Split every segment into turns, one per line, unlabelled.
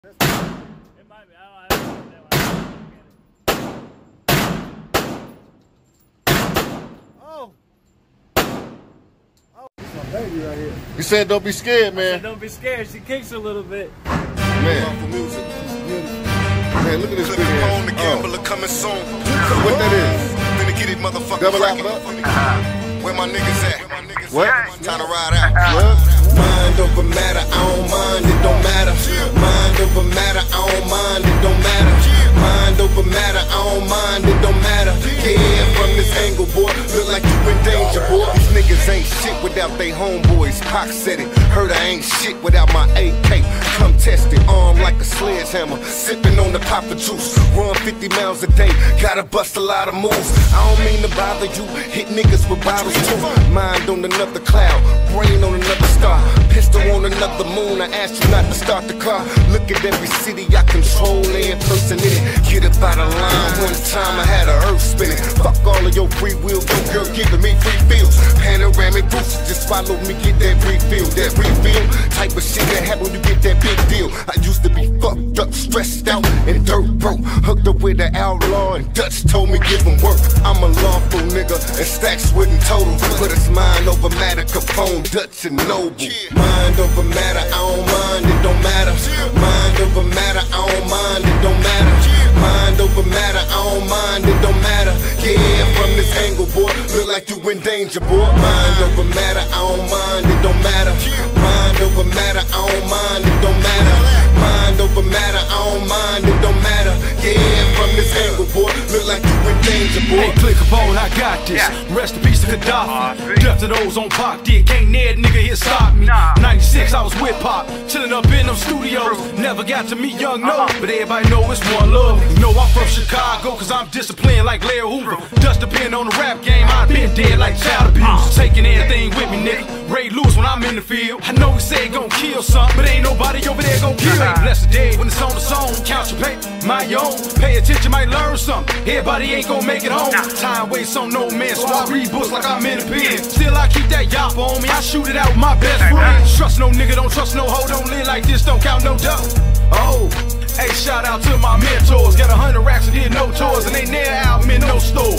It might be. I don't know that one. Oh. Oh. That's my baby right here.
You said don't be scared, man.
I said don't be scared. She kicks a little bit.
Man. Man, look at this big ass.
The gambler coming soon.
What that is?
Finna get it, motherfucker.
Double out,
Where my niggas at?
What?
Time to ride out.
What?
Mind over matter, I don't mind, it don't matter. Mind over matter, I don't mind, it don't matter. Mind over matter, I don't mind, it don't matter. Yeah, from this angle, boy, look like you in danger, boy. These niggas ain't shit without they homeboys. Pac said it, heard I ain't shit without my AK. Come test it, arm like a sledgehammer, sipping on the papa juice. Run 50 miles a day, gotta bust a lot of moves. I don't mean to bother you, hit niggas with bottles too. Mind on another cloud, brain on another star. Pistol on another moon, I asked you not to start the car. Look at every city I control, every person in it. Get up out of line, one time I had a earth spinning. Fuck all of your free will, your girl giving me free feels. Panoramic roofs, just follow me, get that refill. That refill, type of shit that happen when you get that big deal. I used to be fucked up, stressed out, and dirt broke. Hooked up with an outlaw, and Dutch told me give him work. I'm a lawful nigga, and Stacks wouldn't total. But it's mind over matter, Capone, Dutch, and Noble. Mind over matter, I don't mind, it don't matter. Mind over matter, I don't mind, it don't matter. Mind over matter, I don't mind, it don't matter. Yeah, from this angle, boy, look like you in danger, boy. Mind over matter, I don't mind, it don't matter. Mind over matter, I don't mind, it don't matter. Mind over matter, I don't mind, it don't matter. Yeah, from this angle, boy, look like you in danger, boy.
Hey, click a bone, I got this. Rest in peace to Gaddafi. Death to those on Pac dick. Ain't near nigga here stop me. 96, I was with Pop, chillin' up in them studios. Never got to meet Young No, but everybody know it's one love. You know I'm from Chicago, cause I'm disciplined like Larry Hoover. Just depend on the rap game, I've been dead like child abuse. Taking everything with me, nigga. Ray Lewis when I'm in the field. I know he say he gon' kill something, but ain't nobody over there gon' kill. Ain't blessed the day when it's on the song. Count your paper, my own. Pay attention, might learn something. Everybody ain't gon' make it home. Time waits on no man, so I read books like I'm in a pen. Still I keep that yappa on me, I shoot it out with my best friend. Trust no nigga, don't trust no hoe, don't live like this, don't count no dough. Oh, hey, shout out to my mentors. Got 100 racks and did no tours, and they never out in no store.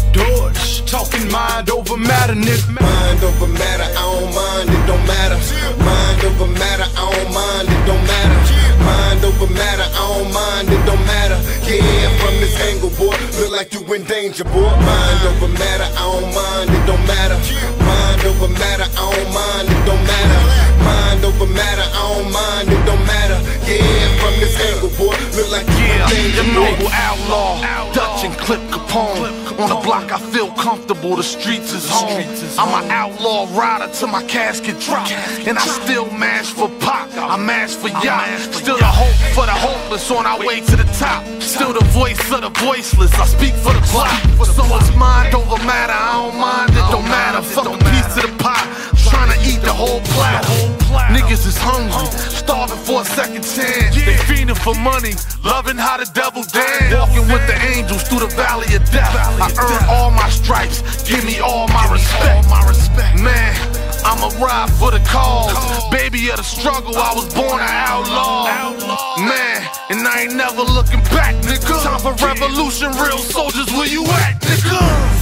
Dodge, talking mind over matter, nigga.
Mind over matter, I don't mind, it don't matter. Mind over matter, I don't mind, it don't matter. Mind over matter, I don't mind, it don't matter. Yeah, from this angle, boy, look like you in danger, boy. Mind over matter, I don't mind, it don't matter. Mind over matter, I don't mind, it don't matter. Mind over matter, I don't mind, it don't matter. Yeah, from this angle, boy, look like you in danger,
the
boy.
noble outlaw, Dutch and Clip Capone. On the block I feel comfortable, the streets is home. I'm an outlaw rider till my casket drop. And I still mash for Pac, I mash for y'all. Still the hope for the hopeless on our way to the top. Still the voice of the voiceless, I speak for the block. So it's mind over matter, I don't mind, it don't matter. Fuck a piece of the pie, trying to eat the whole platter. Niggas is hungry, starving for a second chance. They fiending for money, loving how the devil dance. Walking with the angels through the valley of death. I earn all my stripes, give me all my respect. Man, I'ma ride for the cause. Baby of the struggle, I was born an outlaw. Man, and I ain't never looking back, nigga. Time for revolution, real soldiers, where you at, nigga?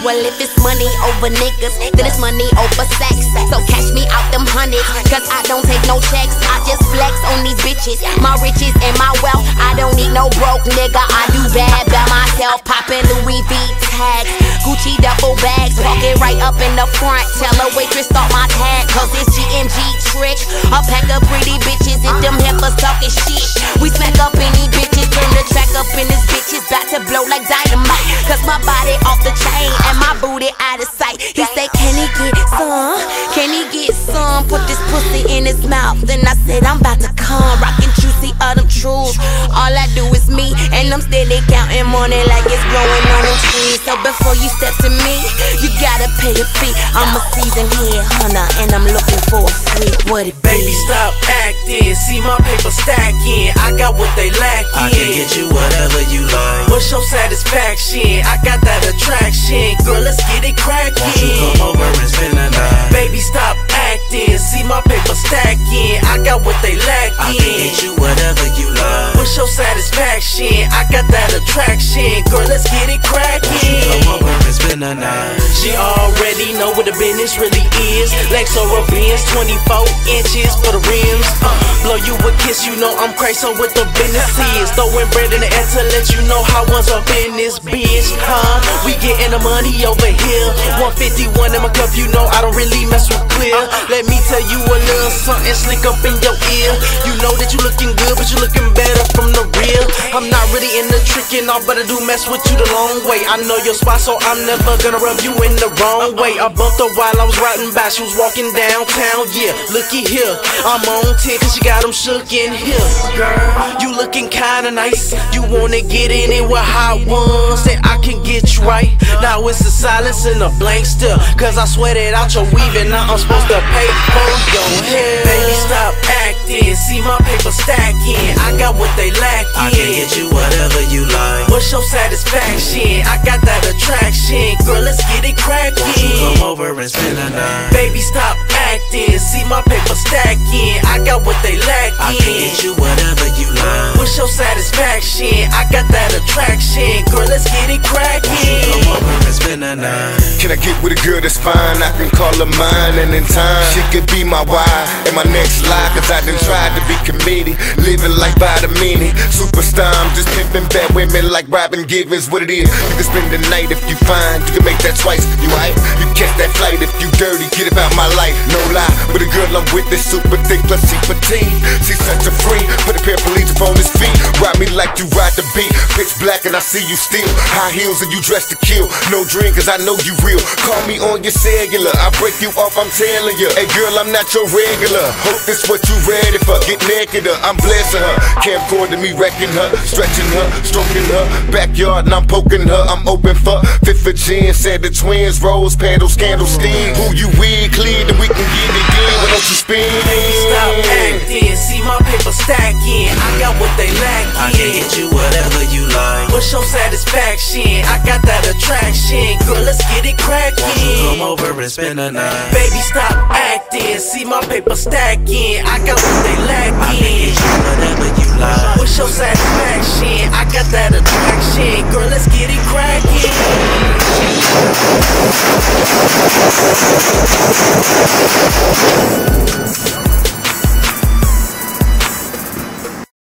Well, if it's money over niggas, then it's money over sex. So cash me out them hundreds, cause I don't take no checks. I just flex on these bitches, my riches and my wealth. I don't need no broke nigga, I do bad by myself. Poppin' Louis V tags, Gucci duffel bags, park it right up in the front. Tell a waitress start my tag, cause it's GMG trick. A pack of pretty bitches and them heifers talking shit. We smack up any bitches, turn the track up in this bitch is about to blow like dynamite. Cause my body off the chain and my booty out of sight. He say, can he get some? Can he get some? Put this pussy in his mouth. Then I said, I'm about to come. Rockin' juicy of them truths. All I do is me, and I'm steady counting money like it's growing on them trees. So before you step to me, you gotta pay a fee. I'm a seasoned head hunter, and I'm looking for a freak. What it be?
Baby, stop acting. See my paper stacking. I got what they lacking.
I can get you whatever you like.
What's your satisfaction? I got that attraction. Girl, let's get it crackin'.
Won't you come over and spend the night?
Baby, stop acting. See my paper stacking. I got what they lacking.
I can get you whatever you like.
What's your satisfaction? I got that attraction. Girl, let's get it crackin'.
Won't you come over and spend the night?
She already know what the business really is. Lex or a Benz, 24 inches for the rims. Blow you a kiss, you know I'm crazy with the business is. Throwing bread in the air to let you know how one's up in this bitch, huh? We getting the money over here. 151 in my cup, you know I don't really mess with clear. Let me tell you a little something slick up in your ear. You know that you looking good, but you looking better from the real. I'm not really in the tricking off, but I do mess with you the long way. I know your spot, so I'm never gonna rub you in the wrong way. I bumped her while I was riding by, she was walking downtown, yeah. Looky here, I'm on 10 cause she got them shook in here. Girl, you looking kinda nice. You wanna get in it with hot ones that I can get you right. Now it's the silence and the blank still, cause I sweated out your weaving. Now I'm supposed to pay for your hair. Baby, stop acting. See my paper stacking. I got what they lacking.
I can get you whatever you like.
What's your satisfaction? I got that attraction. Girl, let's get it crackin'.
Won't you come over and spend the night?
Baby, stop acting. See my paper stacking. I got what they lacking.
I can get you whatever you like.
What's your satisfaction? I got that attraction. Girl, let's get it crackin'.
Won't you come over and spend the night?
Can I get with a girl that's fine? I can call her mine, and in time she could be my wife and my next lie. Cause I done tried to be committed, living life by the minute. Superstar, I'm just pimping bad women like Robin Givens. What it is, you can spend the night if you find. You can make that twice, you right? You catch that flight if you dirty, get about my life. No lie, but the girl I'm with is super thick, plus she petite. She's such a free, put a pair of police up on his feet. Ride me like you ride the beat. Pitch black and I see you still. High heels and you dressed to kill. No dream cause I know you real. Call me on your cellular, I break you off, I'm telling you. Hey girl, I'm not your regular. Hope this what you ready for. Get naked, I'm blessing her. Camcorder me wrecking her, stretching her, stroking her. Backyard and I'm poking her. I'm open for fit for gin. Said the twins, rose, panels, candlestick. Who you with, clean, and we can get it in. Why don't you spin?
Stop acting. See my paper stacking. I got what they lacking.
I can get you whatever you like.
What's your satisfaction? I got that attraction. Girl, let's get it crackin'.
Won't you come over and spend the night?
Baby, stop acting. See my paper stacking. I got what they lacking.
I can get you whatever you like.
What's your satisfaction? I got that attraction. Girl, let's get it crackin'.